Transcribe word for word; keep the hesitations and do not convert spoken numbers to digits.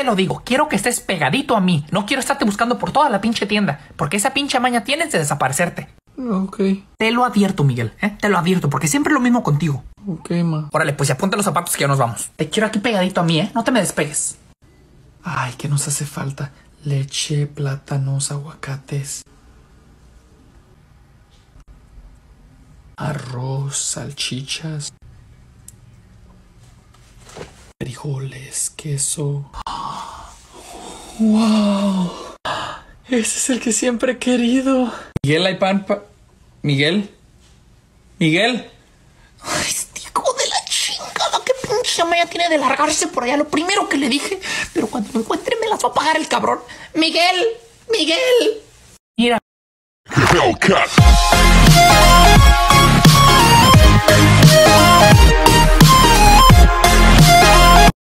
lo digo, quiero que estés pegadito a mí. No quiero estarte buscando por toda la pinche tienda, porque esa pinche maña tienes de desaparecerte. Ok. Te lo advierto, Miguel, ¿eh? Te lo advierto, porque siempre es lo mismo contigo. Ok, ma. Órale, pues ya ponte los zapatos que ya nos vamos. Te quiero aquí pegadito a mí, ¿eh? No te me despegues. Ay, ¿qué nos hace falta? Leche, plátanos, aguacates, arroz, salchichas, frijoles, queso. ¡Wow! Ese es el que siempre he querido. Miguel, hay pan pa... Miguel. Miguel. Ay, este hijo de la chingada, qué pinche maña tiene de largarse por allá. Lo primero que le dije, pero cuando me encuentre me las va a pagar el cabrón. Miguel, Miguel. Mira. Hellcat.